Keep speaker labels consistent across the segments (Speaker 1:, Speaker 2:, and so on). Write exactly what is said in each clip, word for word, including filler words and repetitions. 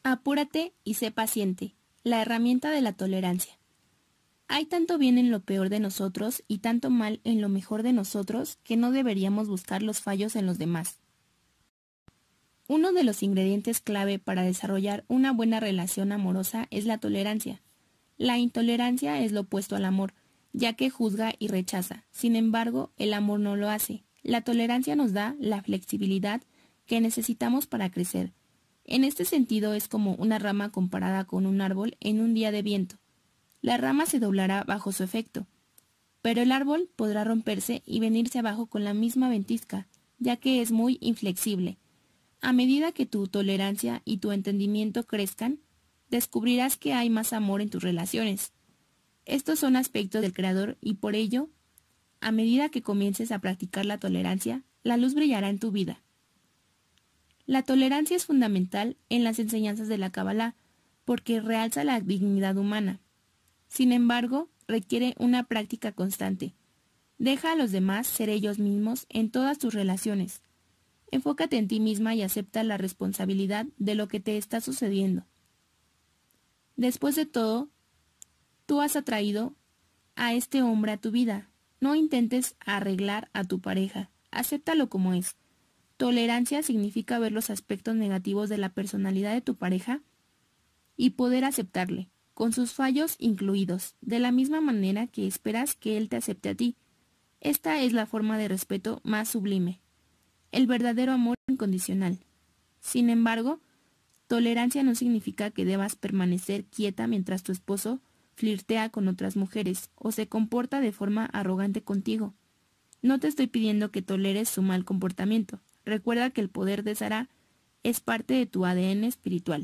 Speaker 1: Apúrate y sé paciente. La herramienta de la tolerancia. Hay tanto bien en lo peor de nosotros y tanto mal en lo mejor de nosotros que no deberíamos buscar los fallos en los demás. Uno de los ingredientes clave para desarrollar una buena relación amorosa es la tolerancia. La intolerancia es lo opuesto al amor, ya que juzga y rechaza. Sin embargo, el amor no lo hace. La tolerancia nos da la flexibilidad que necesitamos para crecer. En este sentido es como una rama comparada con un árbol en un día de viento. La rama se doblará bajo su efecto, pero el árbol podrá romperse y venirse abajo con la misma ventisca, ya que es muy inflexible. A medida que tu tolerancia y tu entendimiento crezcan, descubrirás que hay más amor en tus relaciones. Estos son aspectos del Creador y por ello, a medida que comiences a practicar la tolerancia, la luz brillará en tu vida. La tolerancia es fundamental en las enseñanzas de la Kabbalah porque realza la dignidad humana. Sin embargo, requiere una práctica constante. Deja a los demás ser ellos mismos en todas tus relaciones. Enfócate en ti misma y acepta la responsabilidad de lo que te está sucediendo. Después de todo, tú has atraído a este hombre a tu vida. No intentes arreglar a tu pareja. Acéptalo como es. Tolerancia significa ver los aspectos negativos de la personalidad de tu pareja y poder aceptarle, con sus fallos incluidos, de la misma manera que esperas que él te acepte a ti. Esta es la forma de respeto más sublime, el verdadero amor incondicional. Sin embargo, tolerancia no significa que debas permanecer quieta mientras tu esposo flirtea con otras mujeres o se comporta de forma arrogante contigo. No te estoy pidiendo que toleres su mal comportamiento. Recuerda que el poder de Sarah es parte de tu A D N espiritual.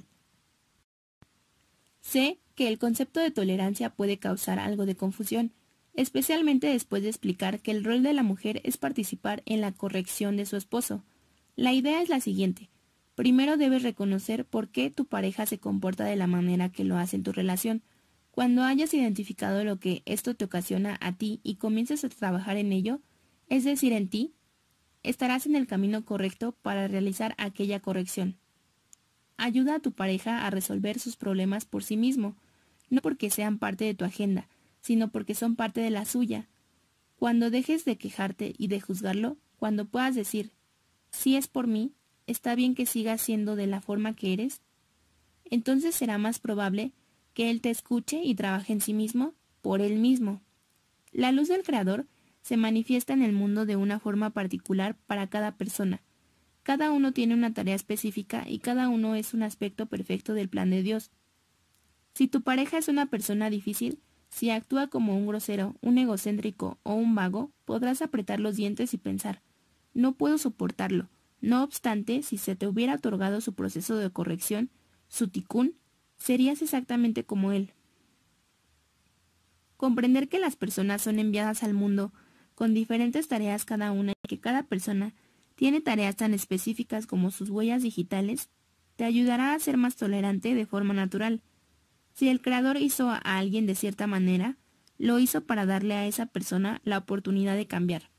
Speaker 1: Sé que el concepto de tolerancia puede causar algo de confusión, especialmente después de explicar que el rol de la mujer es participar en la corrección de su esposo. La idea es la siguiente. Primero debes reconocer por qué tu pareja se comporta de la manera que lo hace en tu relación. Cuando hayas identificado lo que esto te ocasiona a ti y comiences a trabajar en ello, es decir, en ti, estarás en el camino correcto para realizar aquella corrección. Ayuda a tu pareja a resolver sus problemas por sí mismo, no porque sean parte de tu agenda, sino porque son parte de la suya. Cuando dejes de quejarte y de juzgarlo, cuando puedas decir, si es por mí, está bien que sigas siendo de la forma que eres, entonces será más probable que él te escuche y trabaje en sí mismo, por él mismo. La luz del Creador se manifiesta en el mundo de una forma particular para cada persona. Cada uno tiene una tarea específica y cada uno es un aspecto perfecto del plan de Dios. Si tu pareja es una persona difícil, si actúa como un grosero, un egocéntrico o un vago, podrás apretar los dientes y pensar, no puedo soportarlo. No obstante, si se te hubiera otorgado su proceso de corrección, su tikkun, serías exactamente como él. Comprender que las personas son enviadas al mundo con diferentes tareas cada una y que cada persona tiene tareas tan específicas como sus huellas digitales, te ayudará a ser más tolerante de forma natural. Si el Creador hizo a alguien de cierta manera, lo hizo para darle a esa persona la oportunidad de cambiar.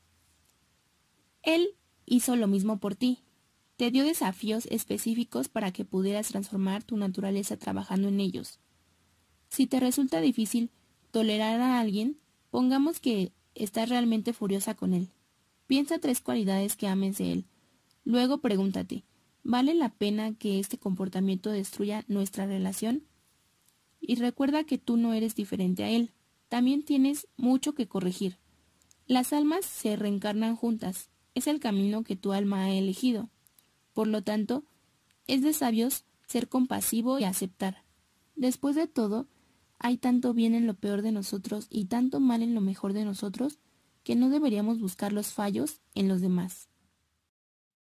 Speaker 1: Él hizo lo mismo por ti. Te dio desafíos específicos para que pudieras transformar tu naturaleza trabajando en ellos. Si te resulta difícil tolerar a alguien, pongamos que estás realmente furiosa con él. Piensa tres cualidades que ames de él. Luego pregúntate, ¿vale la pena que este comportamiento destruya nuestra relación? Y recuerda que tú no eres diferente a él. También tienes mucho que corregir. Las almas se reencarnan juntas. Es el camino que tu alma ha elegido. Por lo tanto, es de sabios ser compasivo y aceptar. Después de todo, hay tanto bien en lo peor de nosotros y tanto mal en lo mejor de nosotros que no deberíamos buscar los fallos en los demás.